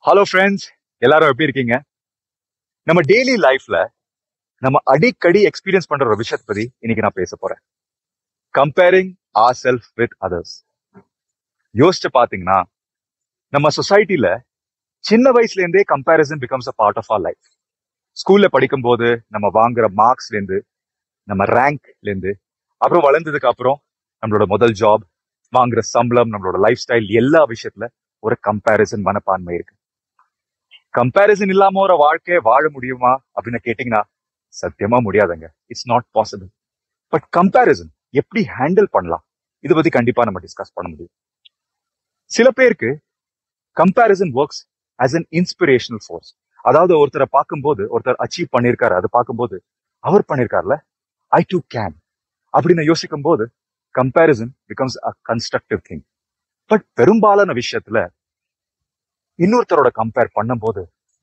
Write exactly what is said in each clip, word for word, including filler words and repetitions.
Hello friends, எல்லாரும் எப்படி இருக்கீங்க? நம்ம டெய்லி லைஃப்ல நம்ம அடிக்கடி எக்ஸ்பீரியன்ஸ் பண்ற ஒரு விஷயத்தை பத்தி இன்னைக்கு நான் பேச போறேன். Comparing our self with others. யோசிச்சு பாத்தீங்கன்னா, நம்ம சொசைட்டில சின்ன வயசுல இருந்தே comparison becomes a part of our life. ஸ்கூல்ல படிக்கும் போது நம்ம வாங்குற மார்க்ஸ்ல இருந்து, நம்ம ரேங்க்ல இருந்து, அப்புறம் வளர்ந்ததுக்கு அப்புறம் நம்மளோட முதல் ஜாப், வாங்குற சம்பளம், நம்மளோட லைஃப் ஸ்டைல், எல்லா விஷயத்துல ஒரு கம்பேரிசன் மனப்பான்மை இருக்கு. கம்பேரிசன் இல்லாம ஒரு வாழ்க்கையை வாழ முடியுமா அப்படின்னு கேட்டீங்கன்னா சத்தியமா முடியாதுங்க. It's not possible. But comparison எப்படி ஹேண்டில் பண்ணலாம், இதை பத்தி கண்டிப்பா நம்ம டிஸ்கஸ் பண்ண முடியும். சில பேருக்கு comparison works as an inspirational force. அதாவது ஒருத்தரை பார்க்கும்போது, ஒருத்தர் அச்சீவ் பண்ணியிருக்காரு, அதை பார்க்கும்போது அவர் பண்ணியிருக்காருல, ஐ டூ கேன் அப்படின்னு யோசிக்கும் போது comparison becomes a constructive thing. But பெரும்பாலான விஷயத்துல இன்னொருத்தரோட கம்பேர் பண்ணும்போது,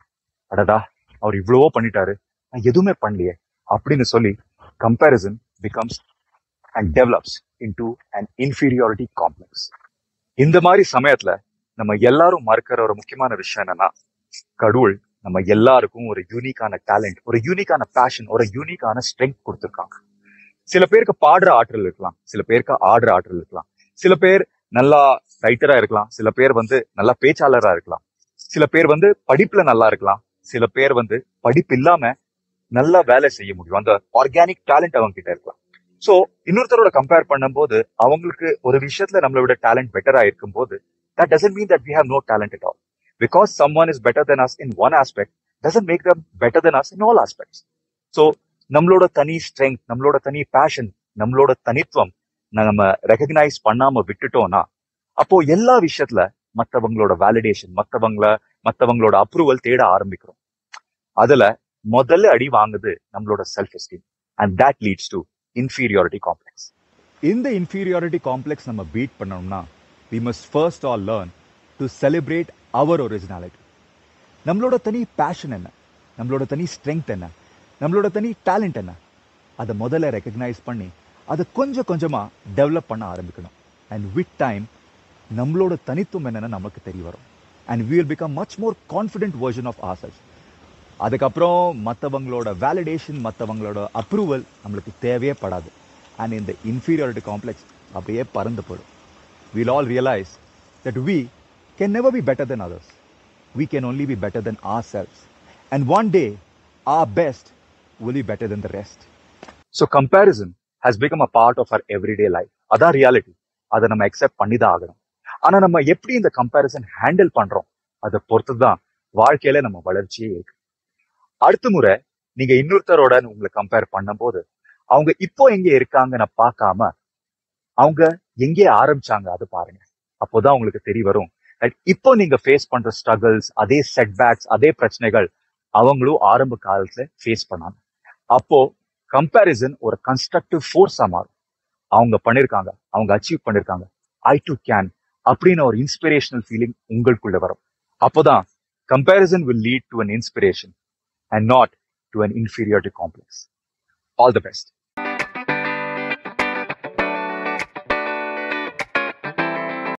அடடா அவர் இவ்வளவோ பண்ணிட்டாரு, நான் எதுவுமே பண்ணலையே அப்படின்னு சொல்லி comparison becomes and develops into an inferiority complex. இந்த மாதிரி சமயத்துல நம்ம எல்லாரும் மறக்கிற ஒரு முக்கியமான விஷயம் என்னன்னா, கடவுள் நம்ம எல்லாருக்கும் ஒரு யூனிக்கான டேலண்ட், ஒரு யூனிக்கான பேஷன், ஒரு யூனிக்கான ஸ்ட்ரென்த் கொடுத்துருக்காங்க. சில பேருக்கு பாடுற ஆற்றல் இருக்கலாம், சில பேருக்கு ஆடுற ஆற்றல் இருக்கலாம், சில பேர் நல்லா ரைட்டரா இருக்கலாம், சில பேர் வந்து நல்லா பேச்சாளரா இருக்கலாம், சில பேர் வந்து படிப்புல நல்லா இருக்கலாம், சில பேர் வந்து படிப்பு இல்லாம நல்லா வேலை செய்ய முடியும், அந்த ஆர்கானிக் டேலண்ட் அவங்க கிட்ட இருக்கலாம். சோ இன்னொருத்தரோட கம்பேர் பண்ணும்போது அவங்களுக்கு ஒரு விஷயத்துல நம்மளை விட டேலண்ட் பெட்டரா இருக்கும் போது, that doesn't mean that we have no talent at all. Because someone is better than us in one aspect doesn't make them better than us in all aspects. So நம்மளோட தனி ஸ்ட்ரென்த், நம்மளோட தனி fashion, நம்மளோட தனித்துவம் நம்ம recognise பண்ணாம விட்டுட்டோம்னா, அப்போ எல்லா விஷயத்துல மற்றவங்களோட வேலிடேஷன், மற்றவங்கள மற்றவங்களோட அப்ரூவல் தேட ஆரம்பிக்கிறோம். அதுல முதல்ல அடி வாங்குது நம்மளோட self esteem, and that leads to inferiority complex. இந்த இன்ஃபீரியாரிட்டி காம்ப்ளெக்ஸ் நம்ம பீட் பண்ணணும்னா we must first all learn to celebrate our originality. நம்மளோட தனி பேஷன் என்ன, நம்மளோட தனி ஸ்ட்ரென்த் என்ன, நம்மளோட தனி டேலண்ட் என்ன, அதை முதல்ல ரெக்கக்னைஸ் பண்ணி அதை கொஞ்சம் கொஞ்சமா டெவலப் பண்ண ஆரம்பிக்கணும். அண்ட் வித் டைம் நம்மளோட தனித்துவம் என்னன்னு நமக்கு தெரிய வரும். And we will become much more confident version of ourselves. அதுக்கப்புறம் மற்றவங்களோட வேலிடேஷன், மற்றவங்களோட அப்ரூவல் நம்மளுக்கு தேவையே படாது. அண்ட் இந்த இன்ஃபீரியாரிட்டி காம்ப்ளெக்ஸ் அப்படியே பறந்து போயிடும். We'll all realize that we can never be better than others. We can only be better than ourselves. And one day, our best will be better than the rest. So comparison has become a part of our everyday life. அதான் reality. அதை நம்ம accept பண்ணி தான் ஆகணும். ஆனா நம்ம எப்படி இந்த கம்பேரிசன் ஹேண்டில் பண்றோம், அதை பொறுத்து தான் வாழ்க்கையில நம்ம வளர்ச்சியே இருக்கு. அடுத்த முறை நீங்க இன்னொருத்தரோட உங்களை கம்பேர் பண்ணும் போது, அவங்க இப்போ எங்க இருக்காங்கன்னு பார்க்காம அவங்க எங்கே ஆரம்பிச்சாங்க அது பாருங்க. அப்போதான் உங்களுக்கு தெரிய வரும், இப்போ நீங்க ஃபேஸ் பண்ற ஸ்ட்ரகிள்ஸ், அதே செட்பேக்ஸ், அதே பிரச்சனைகள் அவங்களும் ஆரம்ப காலத்துல ஃபேஸ் பண்ணாங்க. அப்போ கம்பேரிசன் ஒரு கன்ஸ்ட்ரக்டிவ் ஃபோர்ஸா மாறும். அவங்க பண்ணிருக்காங்க, அவங்க அச்சீவ் பண்ணிருக்காங்க, ஐ டு கேன் அப்படின்னு ஒரு இன்ஸ்பிரேஷனல் ஃபீலிங் உங்களுக்குள்ள வரும். அப்போதான் comparison will lead to an inspiration and not to an inferiority complex. All the best.